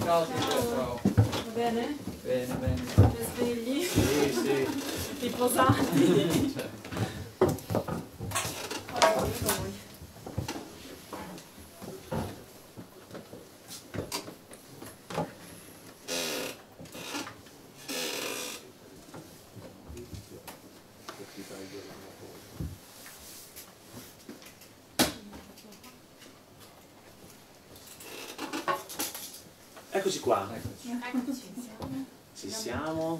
Ciao Silvia, ciao. Va bene? Bene, bene. Siete svegli? Sì, sì. Riposati? Eccoci qua. Eccoci. Ci siamo.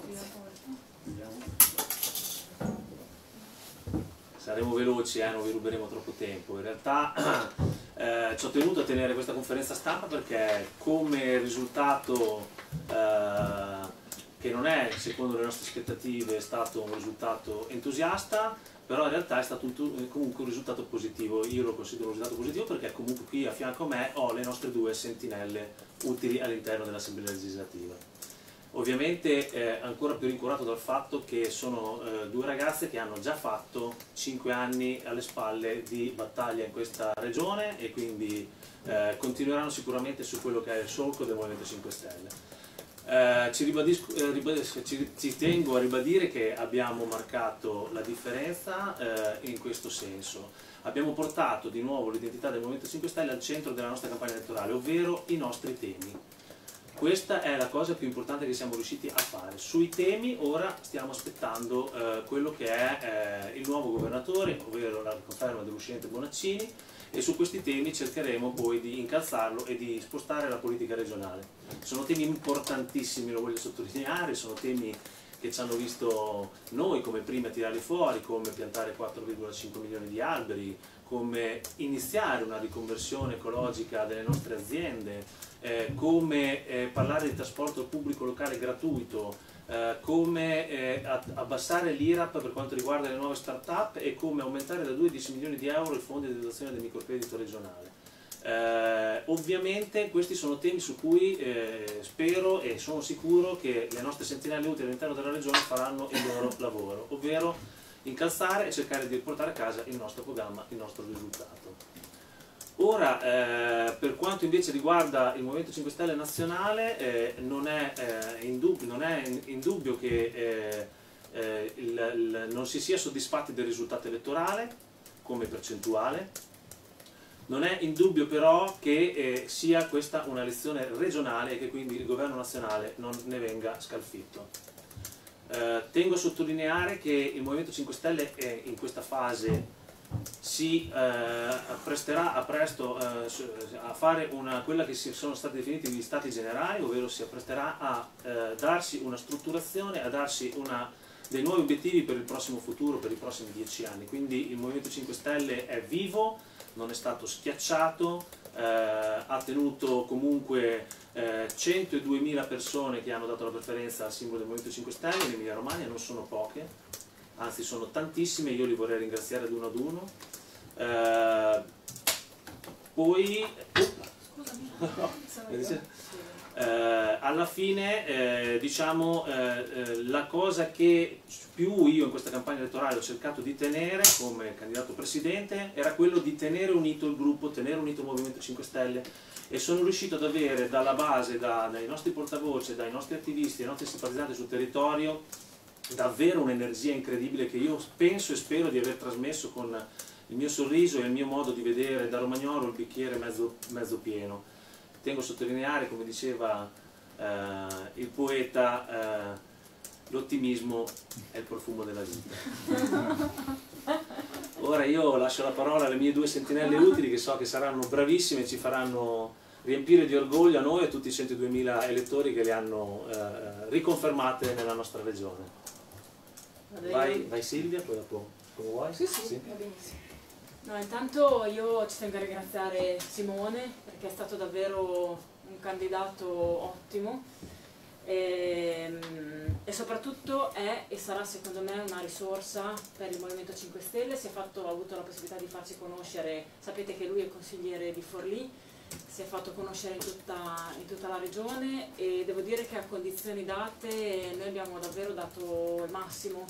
Saremo veloci, non vi ruberemo troppo tempo. In realtà ci ho tenuto a tenere questa conferenza stampa perché come risultato che non è, secondo le nostre aspettative, è stato un risultato entusiasta, però in realtà è stato comunque un risultato positivo. Io lo considero un risultato positivo perché comunque qui a fianco a me ho le nostre due sentinelle utili all'interno dell'Assemblea legislativa. Ovviamente ancora più rincuorato dal fatto che sono due ragazze che hanno già fatto 5 anni alle spalle di battaglia in questa regione e quindi continueranno sicuramente su quello che è il solco del Movimento 5 Stelle. Ci tengo a ribadire che abbiamo marcato la differenza in questo senso. Abbiamo portato di nuovo l'identità del Movimento 5 Stelle al centro della nostra campagna elettorale, ovvero i nostri temi. Questa è la cosa più importante che siamo riusciti a fare. Sui temi ora stiamo aspettando quello che è il nuovo governatore, ovvero la conferma dell'uscente Bonaccini, e su questi temi cercheremo poi di incalzarlo e di spostare la politica regionale. Sono temi importantissimi, lo voglio sottolineare, sono temi che ci hanno visto noi come primi a tirarli fuori, come piantare 4,5 milioni di alberi, come iniziare una riconversione ecologica delle nostre aziende, come parlare di trasporto pubblico locale gratuito, come abbassare l'IRAP per quanto riguarda le nuove start-up e come aumentare da 2 a 10 milioni di euro il fondo di dotazione del microcredito regionale. Ovviamente questi sono temi su cui spero e sono sicuro che le nostre sentinelle utili all'interno della regione faranno il loro lavoro, ovvero incalzare e cercare di portare a casa il nostro programma, il nostro risultato. Ora, per quanto invece riguarda il Movimento 5 Stelle nazionale, non è in dubbio che non si sia soddisfatti del risultato elettorale come percentuale. Non è in dubbio però che sia questa una elezione regionale e che quindi il governo nazionale non ne venga scalfitto. Tengo a sottolineare che il Movimento 5 Stelle in questa fase si appresterà a presto a fare quella che sono stati definiti gli stati generali, ovvero si appresterà a darsi una strutturazione, a darsi dei nuovi obiettivi per il prossimo futuro, per i prossimi 10 anni. Quindi il Movimento 5 Stelle è vivo, non è stato schiacciato, ha tenuto comunque 102.000 persone che hanno dato la preferenza al simbolo del Movimento 5 Stelle in Emilia Romagna, non sono poche, anzi sono tantissime, io li vorrei ringraziare ad uno. Poi alla fine diciamo la cosa che più io in questa campagna elettorale ho cercato di tenere come candidato presidente era quello di tenere unito il gruppo, tenere unito il Movimento 5 Stelle, e sono riuscito ad avere dalla base, dai nostri portavoce, dai nostri attivisti, dai nostri simpatizzanti sul territorio davvero un'energia incredibile che io penso e spero di aver trasmesso con il mio sorriso e il mio modo di vedere da romagnolo il bicchiere mezzo pieno. Tengo a sottolineare, come diceva il poeta, l'ottimismo è il profumo della vita. Ora io lascio la parola alle mie due sentinelle utili che so che saranno bravissime e ci faranno riempire di orgoglio a noi e a tutti i 102.000 elettori che le hanno riconfermate nella nostra regione. Vai Silvia, poi dopo come vuoi? Sì, va benissimo. No, intanto io ci tengo a ringraziare Simone perché è stato davvero un candidato ottimo e soprattutto è e sarà secondo me una risorsa per il Movimento 5 Stelle. Ha avuto la possibilità di farci conoscere, sapete che lui è consigliere di Forlì, si è fatto conoscere in tutta la regione e devo dire che a condizioni date noi abbiamo davvero dato il massimo.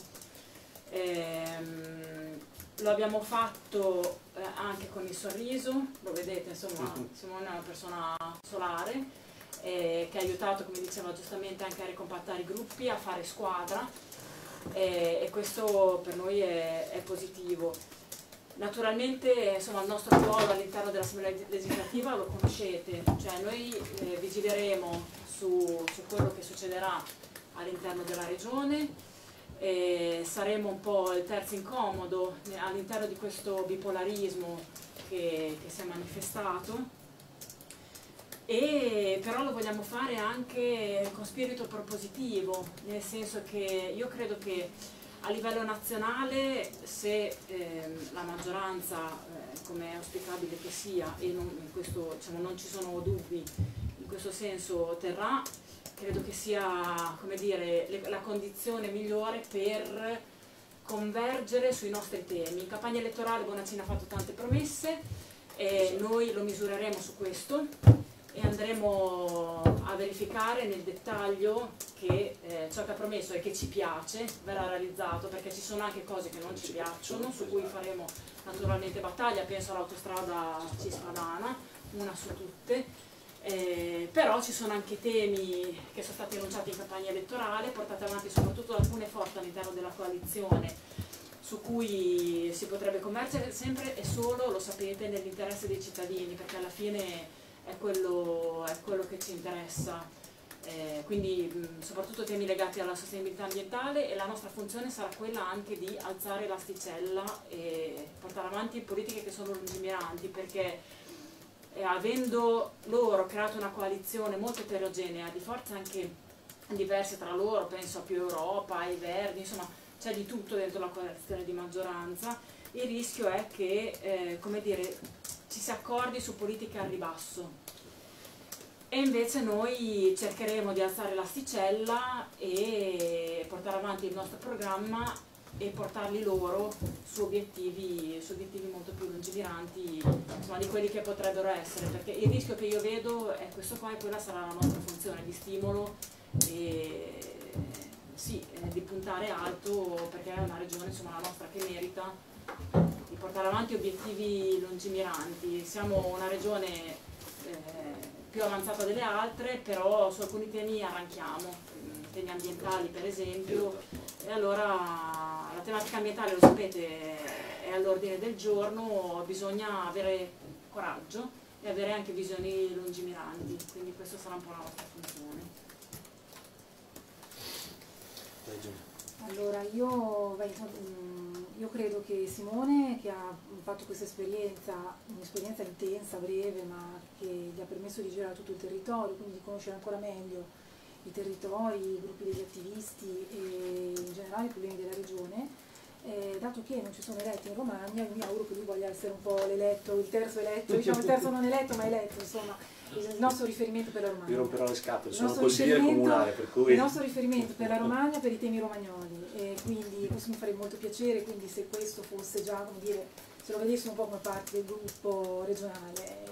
Lo abbiamo fatto anche con il sorriso, lo vedete, insomma Simone è una persona solare che ha aiutato, come diceva giustamente, anche a ricompattare i gruppi, a fare squadra, e questo per noi è positivo. Naturalmente, insomma, il nostro ruolo all'interno dell'Assemblea legislativa lo conoscete, cioè noi vigileremo su quello che succederà all'interno della Regione, saremo un po' il terzo incomodo all'interno di questo bipolarismo che si è manifestato, e però lo vogliamo fare anche con spirito propositivo, nel senso che io credo che a livello nazionale, se la maggioranza, come è auspicabile che sia, e in questo, diciamo, non ci sono dubbi, in questo senso terrà, credo che sia, come dire, la condizione migliore per convergere sui nostri temi. In campagna elettorale Bonaccini ha fatto tante promesse, e noi lo misureremo su questo e andremo a verificare nel dettaglio che ciò che ha promesso e che ci piace verrà realizzato, perché ci sono anche cose che non ci piacciono, su cui faremo naturalmente battaglia. Penso all'autostrada Cispadana, una su tutte, però ci sono anche temi che sono stati enunciati in campagna elettorale, portati avanti soprattutto da alcune forze all'interno della coalizione, su cui si potrebbe convergere sempre e solo, lo sapete, nell'interesse dei cittadini, perché alla fine è quello che ci interessa, quindi soprattutto temi legati alla sostenibilità ambientale, e la nostra funzione sarà quella anche di alzare l'asticella e portare avanti politiche che sono lungimiranti, perché avendo loro creato una coalizione molto eterogenea, di forze anche diverse tra loro, penso a Più Europa, ai Verdi, insomma c'è di tutto dentro la coalizione di maggioranza, il rischio è che, come dire, ci si accordi su politiche al ribasso, e invece noi cercheremo di alzare l'asticella e portare avanti il nostro programma e portarli loro su obiettivi molto più lungimiranti, insomma, di quelli che potrebbero essere, perché il rischio che io vedo è questo qua, e quella sarà la nostra funzione di stimolo e sì, di puntare alto, perché è una regione, insomma, la nostra, che merita di portare avanti obiettivi lungimiranti. Siamo una regione più avanzata delle altre, però su alcuni temi arranchiamo, temi ambientali per esempio, e allora la tematica ambientale, lo sapete, è all'ordine del giorno, bisogna avere coraggio e avere anche visioni lungimiranti, quindi questo sarà un po' la nostra funzione. Allora, io credo che Simone, che ha fatto questa esperienza, un'esperienza intensa, breve, ma che gli ha permesso di girare tutto il territorio, quindi di conoscere ancora meglio i territori, i gruppi degli attivisti e in generale i problemi della regione, dato che non ci sono eletti in Romagna, io mi auguro che lui voglia essere un po' l'eletto, il terzo eletto, diciamo il terzo non eletto ma eletto, insomma, il nostro riferimento per la Romagna. Mi romperò le scatole, sono consigliere comunale, per cui... Il nostro riferimento per la Romagna, per i temi romagnoli, e quindi questo mi farebbe molto piacere, quindi se questo fosse già, come dire, se lo vedessimo un po' come parte del gruppo regionale.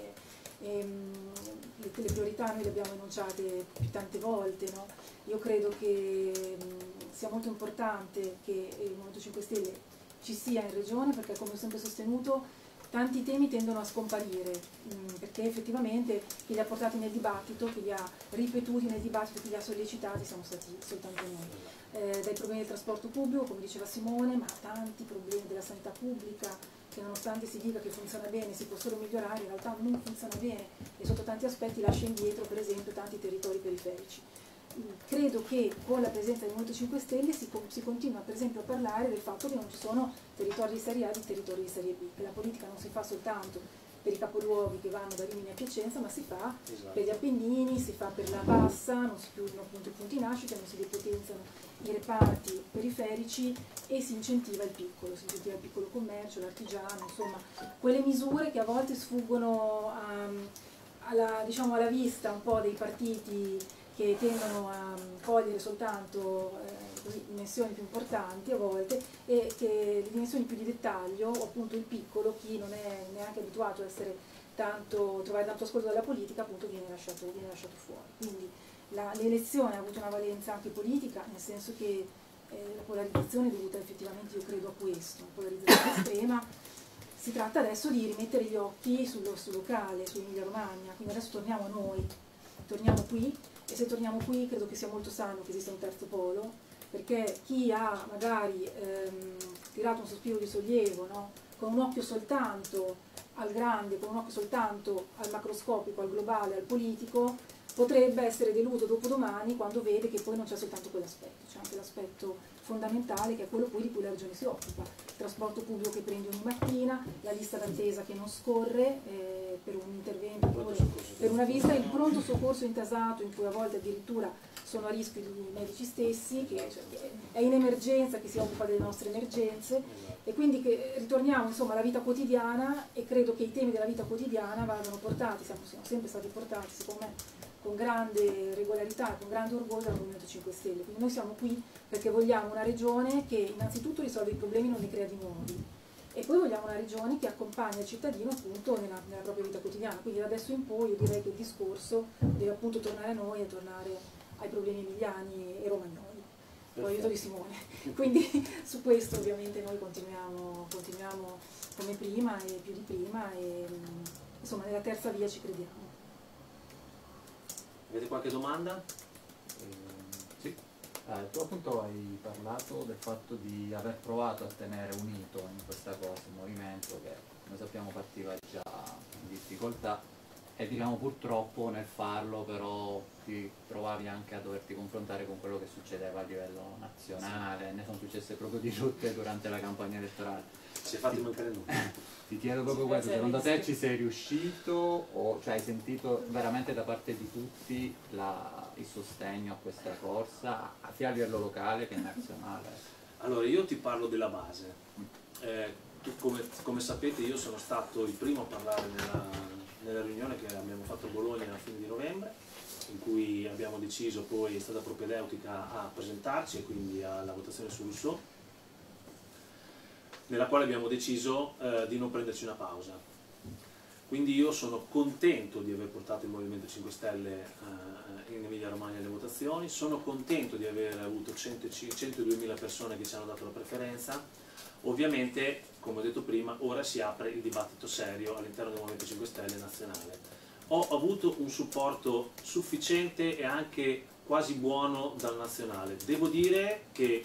Le priorità noi le abbiamo enunciate più tante volte, no? Io credo che sia molto importante che il Movimento 5 Stelle ci sia in regione, perché come ho sempre sostenuto tanti temi tendono a scomparire, perché effettivamente chi li ha portati nel dibattito, chi li ha ripetuti nel dibattito, chi li ha sollecitati siamo stati soltanto noi. Dai problemi del trasporto pubblico, come diceva Simone, ma tanti problemi della sanità pubblica, che nonostante si dica che funziona bene, si può solo migliorare, in realtà non funziona bene e sotto tanti aspetti lascia indietro per esempio tanti territori periferici. Credo che con la presenza del Movimento 5 Stelle si continua per esempio a parlare del fatto che non ci sono territori di serie A e territori di serie B, che la politica non si fa soltanto per i capoluoghi che vanno da Rimini a Piacenza, ma si fa per gli Appennini, si fa per la Bassa, non si chiudono appunto i punti nascita, non si depotenziano i reparti periferici e si incentiva il piccolo commercio, l'artigiano, insomma quelle misure che a volte sfuggono diciamo, alla vista un po' dei partiti che tendono a cogliere soltanto dimensioni più importanti a volte, e che le dimensioni più di dettaglio, o appunto il piccolo, chi non è neanche abituato a trovare tanto ascolto dalla politica, appunto viene lasciato fuori. Quindi l'elezione ha avuto una valenza anche politica, nel senso che la polarizzazione è dovuta effettivamente, io credo, a questo, una polarizzazione estrema. Si tratta adesso di rimettere gli occhi sul locale, su Emilia Romagna, quindi adesso torniamo a noi. torniamo qui, e se torniamo qui credo che sia molto sano che esista un terzo polo, perché chi ha magari tirato un sospiro di sollievo, no? Con un occhio soltanto al grande, con un occhio soltanto al macroscopico, al globale, al politico, potrebbe essere deluso dopodomani quando vede che poi non c'è soltanto quell'aspetto, c'è anche l'aspetto fondamentale che è quello poi di cui la Regione si occupa, il trasporto pubblico che prendi ogni mattina, la lista d'attesa che non scorre per un intervento, per una visita, il pronto soccorso intasato in cui a volte addirittura sono a rischio i medici stessi, che è in emergenza, che si occupa delle nostre emergenze, e quindi che ritorniamo insomma alla vita quotidiana, e credo che i temi della vita quotidiana vadano portati, siamo sempre stati portati secondo me con grande regolarità, con grande orgoglio dal Movimento 5 Stelle. Quindi noi siamo qui perché vogliamo una regione che innanzitutto risolve i problemi e non ne crea di nuovi, e poi vogliamo una regione che accompagna il cittadino appunto nella propria vita quotidiana. Quindi da adesso in poi io direi che il discorso deve appunto tornare a noi e tornare ai problemi emiliani e romagnoli, con l'aiuto di Simone. Quindi su questo ovviamente noi continuiamo come prima e più di prima, e insomma nella terza via ci crediamo. Avete qualche domanda? Sì. Tu appunto hai parlato del fatto di aver provato a tenere unito in questa cosa il movimento, che come sappiamo partiva già in difficoltà, e diciamo purtroppo nel farlo però ti trovavi anche a doverti confrontare con quello che succedeva a livello nazionale, ne sono successe proprio di tutte durante la campagna elettorale. Si è fatto mancare nulla. Ti chiedo proprio questo, secondo te ci sei riuscito, o cioè, hai sentito veramente da parte di tutti il sostegno a questa corsa, sia a livello locale che nazionale? Allora, io ti parlo della base. Come sapete io sono stato il primo a parlare nella riunione che abbiamo fatto a Bologna a fine di novembre, in cui abbiamo deciso, poi è stata propedeutica a presentarci e quindi alla votazione su Rousseau, nella quale abbiamo deciso di non prenderci una pausa. Quindi io sono contento di aver portato il Movimento 5 Stelle in Emilia Romagna alle votazioni, sono contento di aver avuto 102.000 persone che ci hanno dato la preferenza. Ovviamente, come ho detto prima, ora si apre il dibattito serio all'interno del Movimento 5 Stelle nazionale. Ho avuto un supporto sufficiente e anche quasi buono dal nazionale. Devo dire che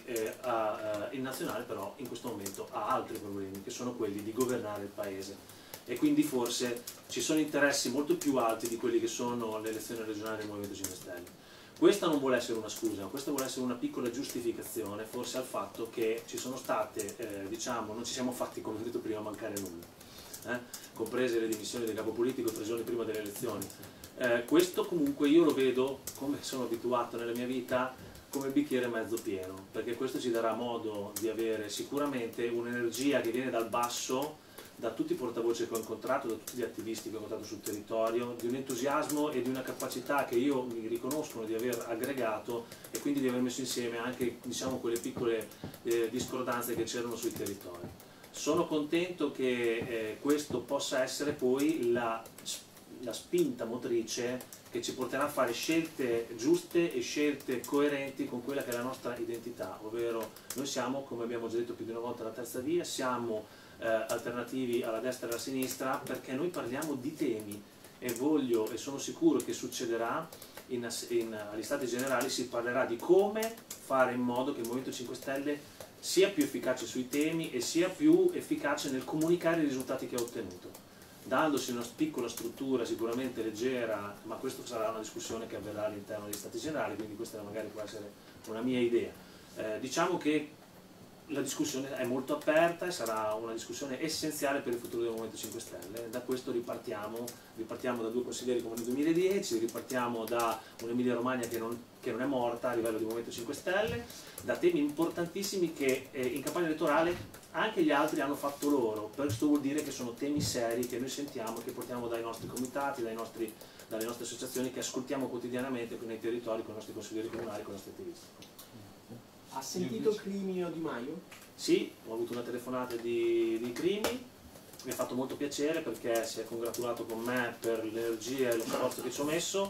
il nazionale però in questo momento ha altri problemi, che sono quelli di governare il paese, e quindi forse ci sono interessi molto più alti di quelli che sono le elezioni regionali del Movimento 5 Stelle. Questa non vuole essere una scusa, questa vuole essere una piccola giustificazione forse al fatto che ci sono state, diciamo, non ci siamo fatti, come ho detto prima, mancare nulla, comprese le dimissioni del capo politico 3 giorni prima delle elezioni. Questo comunque io lo vedo, come sono abituato nella mia vita, come bicchiere mezzo pieno, perché questo ci darà modo di avere sicuramente un'energia che viene dal basso, da tutti i portavoce che ho incontrato, da tutti gli attivisti che ho incontrato sul territorio, di un entusiasmo e di una capacità che io mi riconoscono di aver aggregato, e quindi di aver messo insieme anche, diciamo, quelle piccole discordanze che c'erano sui territori. Sono contento che questo possa essere poi la spinta motrice che ci porterà a fare scelte giuste e scelte coerenti con quella che è la nostra identità, ovvero noi siamo, come abbiamo già detto più di una volta, la terza via, siamo alternativi alla destra e alla sinistra, perché noi parliamo di temi, e voglio e sono sicuro che succederà agli Stati Generali, si parlerà di come fare in modo che il Movimento 5 Stelle sia più efficace sui temi e sia più efficace nel comunicare i risultati che ha ottenuto, dandosi una piccola struttura sicuramente leggera, ma questo sarà una discussione che avverrà all'interno degli Stati Generali, quindi questa magari può essere una mia idea. Diciamo che la discussione è molto aperta e sarà una discussione essenziale per il futuro del Movimento 5 Stelle. Da questo ripartiamo da 2 consiglieri come nel 2010, ripartiamo da un'Emilia Romagna che non è morta a livello di Movimento 5 Stelle, da temi importantissimi che in campagna elettorale anche gli altri hanno fatto loro. Questo vuol dire che sono temi seri che noi sentiamo e che portiamo dai nostri comitati, dalle nostre associazioni, che ascoltiamo quotidianamente nei territori con i nostri consiglieri comunali, con i nostri attivisti. Ha sentito Crimi o Di Maio? Sì, ho avuto una telefonata di Crimi, mi ha fatto molto piacere perché si è congratulato con me per l'energia e lo sforzo che ci ho messo,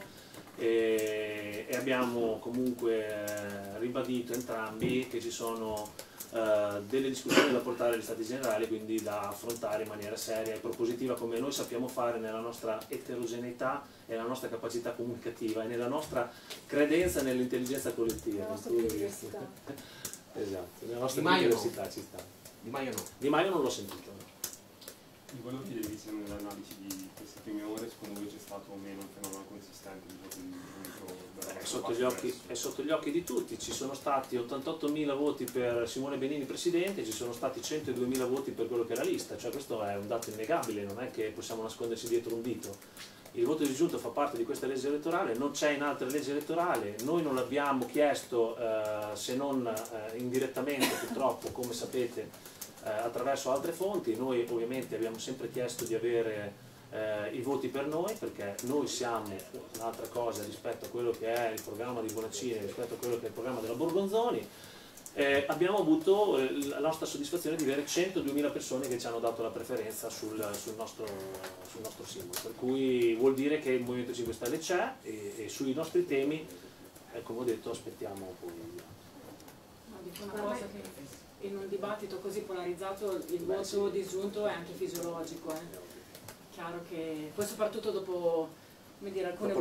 e abbiamo comunque ribadito entrambi che ci sono delle discussioni da portare agli Stati Generali, quindi da affrontare in maniera seria e propositiva, come noi sappiamo fare nella nostra eterogeneità e nella nostra capacità comunicativa e nella nostra credenza nell'intelligenza collettiva. La nostra biodiversità. Esatto, nella nostra Di Maio biodiversità ci sta. Di Maio no. Di Maio non l'ho sentito. No. Di quello che chiedervi se nell'analisi di queste prime ore secondo voi c'è stato o meno un fenomeno consistente di voto di È sotto gli occhi di tutti, ci sono stati 88.000 voti per Simone Benini presidente, ci sono stati 102.000 voti per quello che è la lista, cioè questo è un dato innegabile, non è che possiamo nasconderci dietro un dito. Il voto disgiunto fa parte di questa legge elettorale, non c'è in altre leggi elettorali, noi non l'abbiamo chiesto se non indirettamente purtroppo, come sapete, attraverso altre fonti. Noi ovviamente abbiamo sempre chiesto di avere i voti per noi, perché noi siamo un'altra cosa rispetto a quello che è il programma di Bonaccini, rispetto a quello che è il programma della Borgonzoni. Abbiamo avuto la nostra soddisfazione di avere 102.000 persone che ci hanno dato la preferenza sul nostro simbolo, per cui vuol dire che il Movimento 5 Stelle c'è e sui nostri temi, come ho detto, aspettiamo poi. No, dico una cosa che in un dibattito così polarizzato il voto disgiunto è anche fisiologico. Chiaro che poi soprattutto dopo, come dire, alcune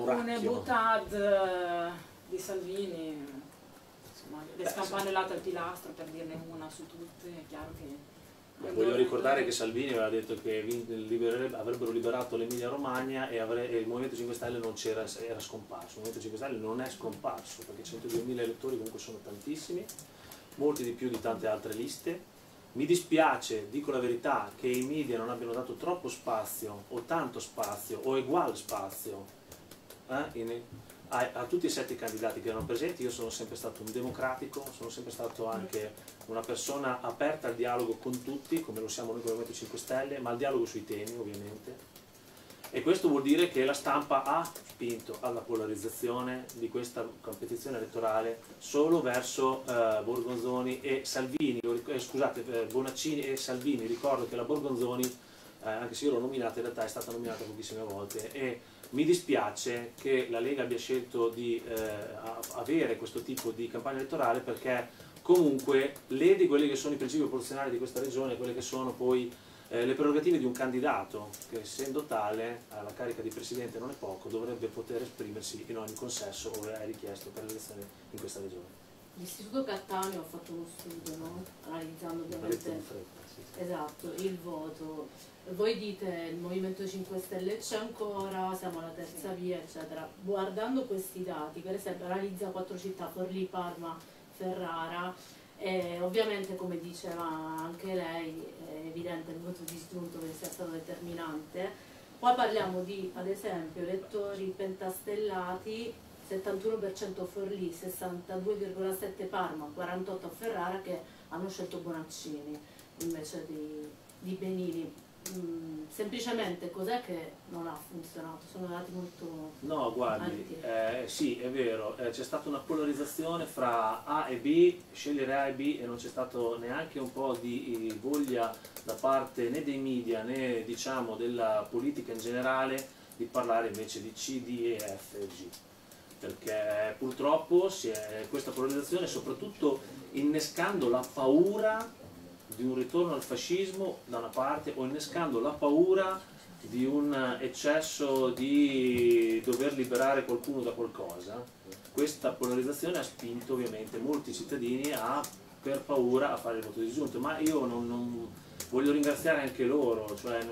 boutade di Salvini, insomma, le scampanellate al pilastro per dirne una su tutte, è chiaro che... Voglio ricordare che Salvini aveva detto che avrebbero liberato l'Emilia Romagna e il Movimento 5 Stelle non c'era, era scomparso. Il Movimento 5 Stelle non è scomparso, perché 102.000 elettori comunque sono tantissimi, molti di più di tante altre liste. Mi dispiace, dico la verità, che i media non abbiano dato troppo spazio o tanto spazio o uguale spazio a tutti i 7 candidati che erano presenti. Io sono sempre stato un democratico, sono sempre stato anche una persona aperta al dialogo con tutti, come lo siamo noi con il Movimento 5 Stelle, ma al dialogo sui temi ovviamente. E questo vuol dire che la stampa ha spinto alla polarizzazione di questa competizione elettorale solo verso Borgonzoni e Salvini, scusate, Bonaccini e Salvini. Ricordo che la Borgonzoni, anche se io l'ho nominata, in realtà è stata nominata pochissime volte, e mi dispiace che la Lega abbia scelto di avere questo tipo di campagna elettorale, perché comunque lede quelli che sono i principi proporzionali di questa regione, quelle che sono poi le prerogative di un candidato che, essendo tale, alla carica di presidente non è poco, dovrebbe poter esprimersi in ogni consesso ove è richiesto per l'elezione in questa regione. L'Istituto Cattaneo ha fatto uno studio, no? Analizzando ovviamente esatto, il voto. Voi dite il Movimento 5 Stelle c'è ancora, siamo alla terza via, eccetera. Guardando questi dati, per esempio analizza 4 città, Forlì, Parma, Ferrara, ovviamente, come diceva anche lei, è evidente il voto disgiunto che sia stato determinante. Poi parliamo di, ad esempio, elettori pentastellati, 71% Forlì, 62,7% Parma, 48% Ferrara, che hanno scelto Bonaccini invece di Benini. Semplicemente cos'è che non ha funzionato? Sono dati molto... No, guardi, sì, è vero, c'è stata una polarizzazione fra A e B, scegliere A e B, e non c'è stato neanche un po' di voglia da parte né dei media né, diciamo, della politica in generale di parlare invece di C, D, E, F e G, perché purtroppo questa polarizzazione, soprattutto innescando la paura di un ritorno al fascismo da una parte, o innescando la paura di un eccesso di dover liberare qualcuno da qualcosa. Questa polarizzazione ha spinto ovviamente molti cittadini per paura a fare il voto disgiunto, ma io non voglio ringraziare anche loro, cioè,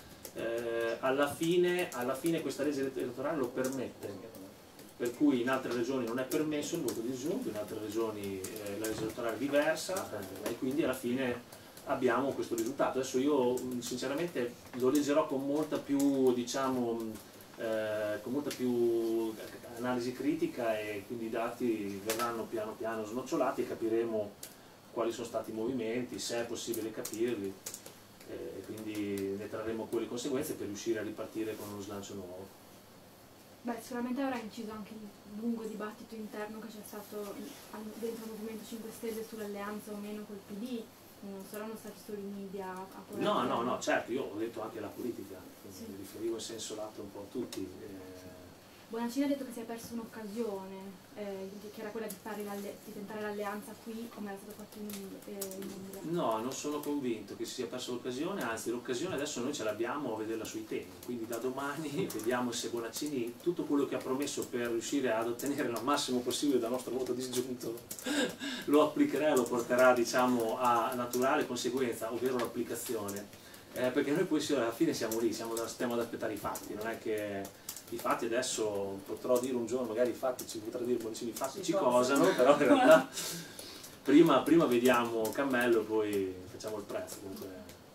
alla fine questa legge elettorale lo permette, per cui in altre regioni non è permesso il voto disgiunto, in altre regioni la legge elettorale è diversa, e quindi alla fine abbiamo questo risultato. Adesso io sinceramente lo leggerò con molta più, diciamo, con molta più analisi critica, e quindi i dati verranno piano piano snocciolati e capiremo quali sono stati i movimenti, se è possibile capirli, e quindi ne trarremo poi le conseguenze per riuscire a ripartire con uno slancio nuovo. Beh, sicuramente avrà inciso anche il lungo dibattito interno che c'è stato dentro il Movimento 5 Stelle sull'alleanza o meno col PD. Non saranno stati solo i media a No, certo, io ho detto anche la politica, sì. mi riferivo in senso lato un po' a tutti. Bonaccini ha detto che si è perso un'occasione, che era quella di tentare l'alleanza qui come era stato fatto in Umbria. No, non sono convinto che si sia persa l'occasione, anzi l'occasione adesso noi ce l'abbiamo a vederla sui temi, quindi da domani vediamo se Bonaccini tutto quello che ha promesso per riuscire ad ottenere il massimo possibile dal nostro voto disgiunto lo applicherà e lo porterà, diciamo, a naturale conseguenza, ovvero l'applicazione, perché noi poi alla fine siamo lì, stiamo ad aspettare i fatti, non è che i fatti adesso potrò dire un giorno, magari i fatti ci potrà dire Bonaccini, i fatti ci cosano, però in realtà prima vediamo Cammello e poi facciamo il prezzo. Comunque.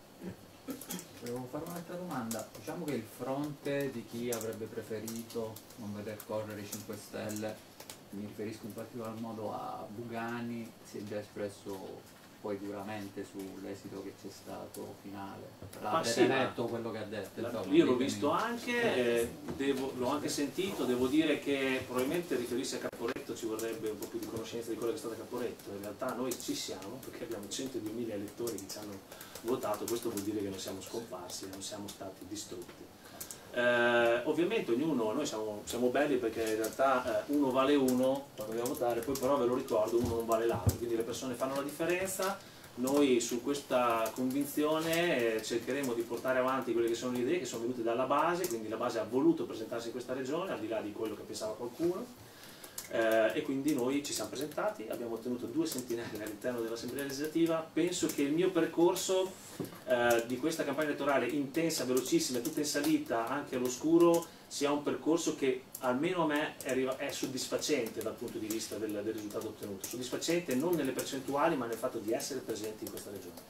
Volevo fare un'altra domanda, diciamo che il fronte di chi avrebbe preferito non veder correre i 5 Stelle, mi riferisco in particolar modo a Bugani, si è già espresso poi duramente sull'esito che c'è stato finale. Avete letto quello che ha detto? Io l'ho visto anche, l'ho anche sentito, devo dire che probabilmente riferirsi a Caporetto ci vorrebbe un po' più di conoscenza di quello che è stato Caporetto. In realtà noi ci siamo perché abbiamo 102.000 elettori che ci hanno votato, questo vuol dire che non siamo scomparsi, non siamo stati distrutti. Ovviamente ognuno, noi siamo belli perché in realtà uno vale uno quando andiamo a votare, poi però ve lo ricordo, uno non vale l'altro, quindi le persone fanno la differenza. Noi su questa convinzione cercheremo di portare avanti quelle che sono le idee che sono venute dalla base, quindi la base ha voluto presentarsi in questa regione al di là di quello che pensava qualcuno. E quindi noi ci siamo presentati, abbiamo ottenuto 2 sentinelle all'interno dell'Assemblea legislativa. Penso che il mio percorso di questa campagna elettorale intensa, velocissima, tutta in salita, anche all'oscuro, sia un percorso che almeno a me è soddisfacente dal punto di vista del risultato ottenuto. Soddisfacente non nelle percentuali ma nel fatto di essere presenti in questa regione.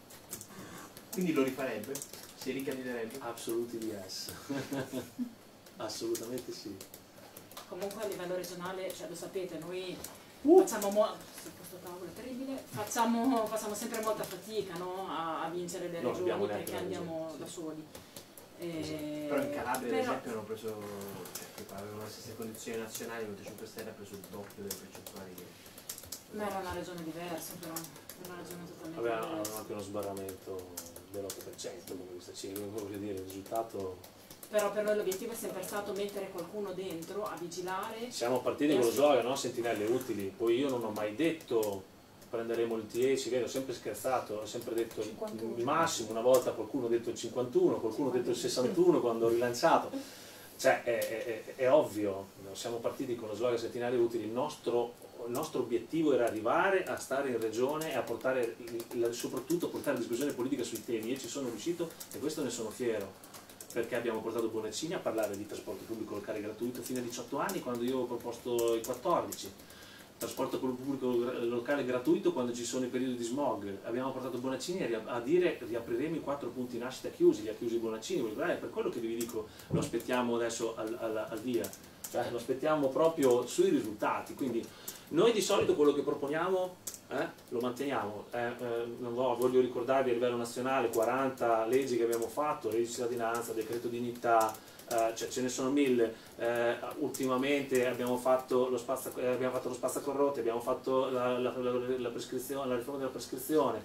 Quindi lo rifarebbe? Si ricandiderebbe? Absolutely yes. Assolutamente sì. Comunque a livello regionale, cioè lo sapete, noi facciamo questo tavolo è terribile, facciamo sempre molta fatica, no, a vincere le regioni perché andiamo da soli. Però in Calabria ad esempio hanno preso, che avevano le stesse condizioni nazionali, il Movimento 5 Stelle ha preso il doppio delle percentuali che... Ma era una regione diversa però, una regione totalmente diversa. Avevano anche uno sbarramento dell'8%, come questa voglio dire, il risultato... Però per noi l'obiettivo è sempre stato mettere qualcuno dentro a vigilare. Siamo partiti con lo slogan, no? Sentinelle utili, poi io non ho mai detto prenderemo il 10, ho sempre scherzato, ho sempre detto 51. Il massimo, una volta qualcuno ha detto il 51, qualcuno ha detto il 61 quando ho rilanciato, cioè è ovvio, siamo partiti con lo slogan Sentinelle utili, il nostro obiettivo era arrivare a stare in regione e a portare, soprattutto a portare discussione politica sui temi, io ci sono riuscito e questo ne sono fiero. Perché abbiamo portato Bonaccini a parlare di trasporto pubblico locale gratuito fino a 18 anni quando io ho proposto i 14, trasporto pubblico locale gratuito quando ci sono i periodi di smog, abbiamo portato Bonaccini a dire riapriremo i 4 punti nascita chiusi, li ha chiusi Bonaccini, è per quello che vi dico lo aspettiamo adesso al via, cioè lo aspettiamo proprio sui risultati, quindi noi di solito quello che proponiamo lo manteniamo, voglio ricordarvi a livello nazionale 40 leggi che abbiamo fatto, legge di cittadinanza, decreto dignità, ce ne sono 1000, ultimamente abbiamo fatto lo spazzacorrotti, abbiamo fatto la riforma della prescrizione,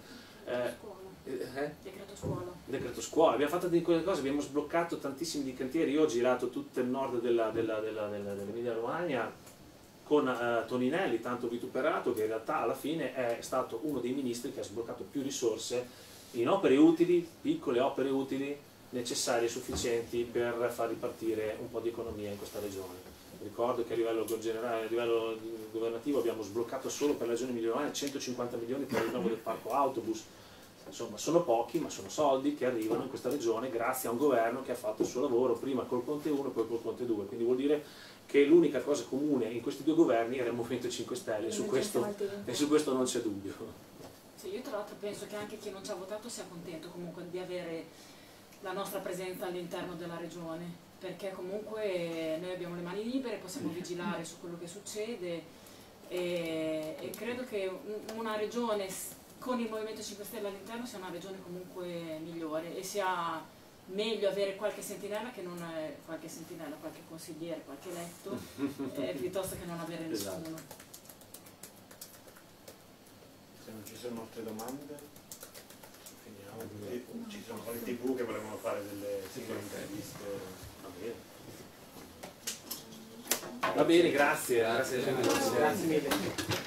decreto scuola, abbiamo fatto di quelle cose, abbiamo sbloccato tantissimi di cantieri, io ho girato tutto il nord dell'Emilia Romagna con Toninelli, tanto vituperato, che in realtà alla fine è stato uno dei ministri che ha sbloccato più risorse in opere utili, piccole opere utili, necessarie e sufficienti per far ripartire un po' di economia in questa regione. Ricordo che a livello generale, a livello governativo abbiamo sbloccato solo per la regione Emilia-Romagna 150 milioni per il rinnovo del parco autobus. Insomma, sono pochi, ma sono soldi che arrivano in questa regione grazie a un governo che ha fatto il suo lavoro prima col Conte 1 e poi col Conte 2. Quindi vuol dire che l'unica cosa comune in questi 2 governi era il Movimento 5 Stelle e su questo non c'è dubbio. Sì, io tra l'altro penso che anche chi non ci ha votato sia contento comunque di avere la nostra presenza all'interno della regione, perché comunque noi abbiamo le mani libere, possiamo vigilare su quello che succede e credo che una regione con il Movimento 5 Stelle all'interno sia una regione comunque migliore e sia meglio avere qualche sentinella che non qualche consigliere, qualche eletto, piuttosto che non avere nessuno. Se non ci sono altre domande, finiamo. Ci sono quelli TV che volevano fare delle singole interviste. Va bene. Va bene, grazie. Grazie mille.